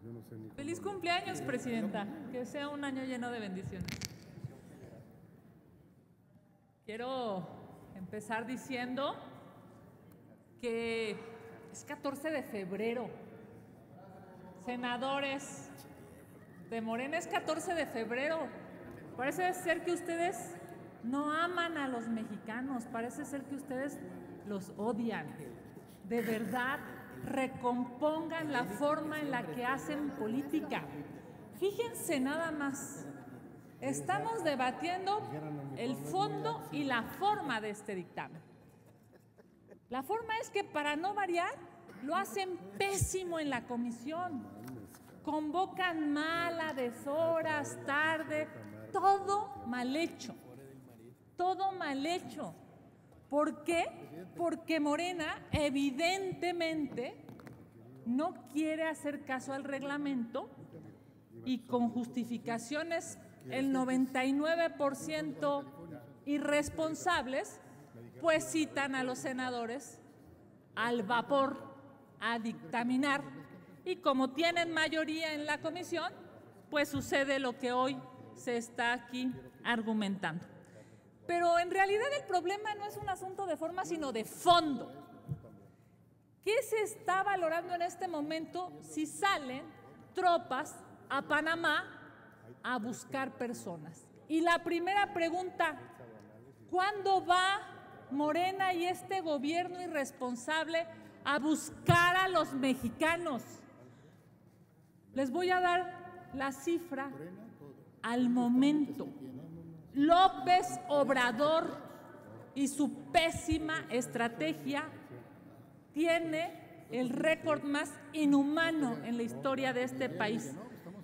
Feliz cumpleaños, Presidenta. Que sea un año lleno de bendiciones. Quiero empezar diciendo que es 14 de febrero. Senadores de Morena, es 14 de febrero. Parece ser que ustedes no aman a los mexicanos, parece ser que ustedes los odian. De verdad, recompongan la forma en la que hacen política. Fíjense nada más, estamos debatiendo el fondo y la forma de este dictamen. La forma es que, para no variar, lo hacen pésimo en la comisión. Convocan mal, a deshoras, tarde, todo mal hecho. Todo mal hecho. ¿Por qué? Porque Morena evidentemente no quiere hacer caso al reglamento y, con justificaciones el 99% irresponsables, pues citan a los senadores al vapor a dictaminar, y como tienen mayoría en la comisión, pues sucede lo que hoy se está aquí argumentando. Pero en realidad el problema no es un asunto de forma, sino de fondo. ¿Qué se está valorando en este momento si salen tropas a Panamá a buscar personas? Y la primera pregunta, ¿cuándo va Morena y este gobierno irresponsable a buscar a los mexicanos? Les voy a dar la cifra al momento. López Obrador y su pésima estrategia tiene el récord más inhumano en la historia de este país.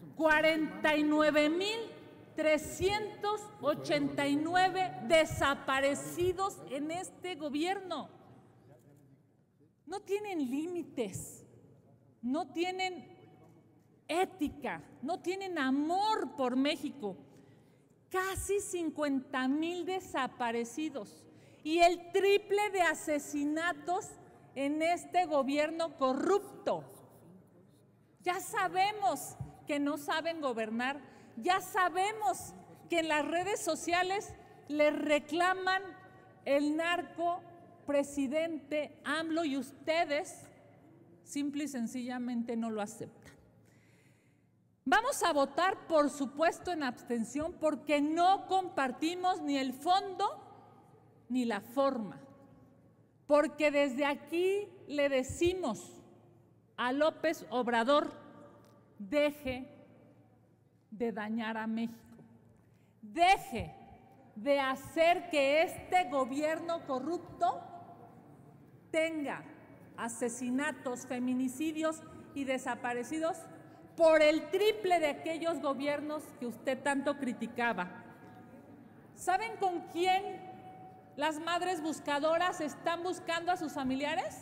49,389 desaparecidos en este gobierno. No tienen límites, no tienen ética, no tienen amor por México. Casi 50,000 desaparecidos y el triple de asesinatos en este gobierno corrupto. Ya sabemos que no saben gobernar, ya sabemos que en las redes sociales les reclaman el narco presidente AMLO y ustedes simple y sencillamente no lo aceptan. Vamos a votar, por supuesto, en abstención, porque no compartimos ni el fondo ni la forma. Porque desde aquí le decimos a López Obrador: deje de dañar a México, deje de hacer que este gobierno corrupto tenga asesinatos, feminicidios y desaparecidos por el triple de aquellos gobiernos que usted tanto criticaba. ¿Saben con quién las madres buscadoras están buscando a sus familiares?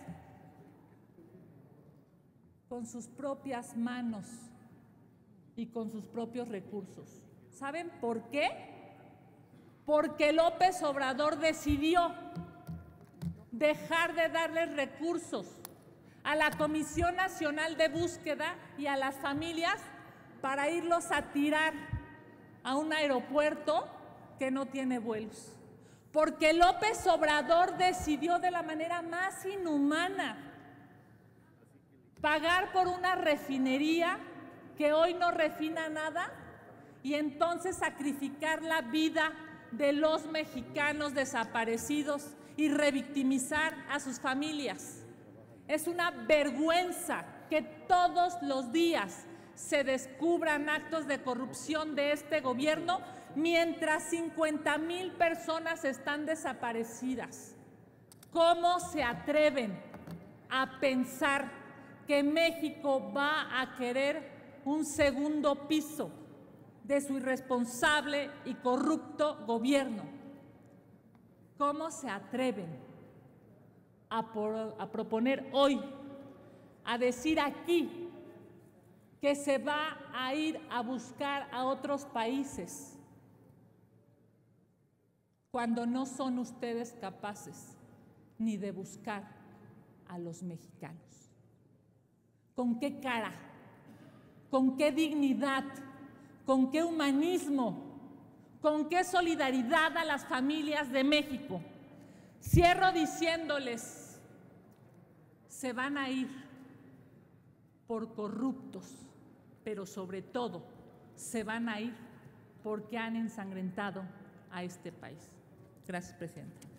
Con sus propias manos y con sus propios recursos. ¿Saben por qué? Porque López Obrador decidió dejar de darles recursos a la Comisión Nacional de Búsqueda y a las familias para irlos a tirar a un aeropuerto que no tiene vuelos. Porque López Obrador decidió, de la manera más inhumana, pagar por una refinería que hoy no refina nada y entonces sacrificar la vida de los mexicanos desaparecidos y revictimizar a sus familias. Es una vergüenza que todos los días se descubran actos de corrupción de este gobierno mientras 50,000 personas están desaparecidas. ¿Cómo se atreven a pensar que México va a querer un segundo piso de su irresponsable y corrupto gobierno? ¿Cómo se atreven a proponer hoy, a decir aquí que se va a ir a buscar a otros países cuando no son ustedes capaces ni de buscar a los mexicanos? ¿Con qué cara? con qué dignidad, con qué humanismo, con qué solidaridad a las familias de México. Cierro diciéndoles, se van a ir por corruptos, pero sobre todo se van a ir porque han ensangrentado a este país. Gracias, presidente.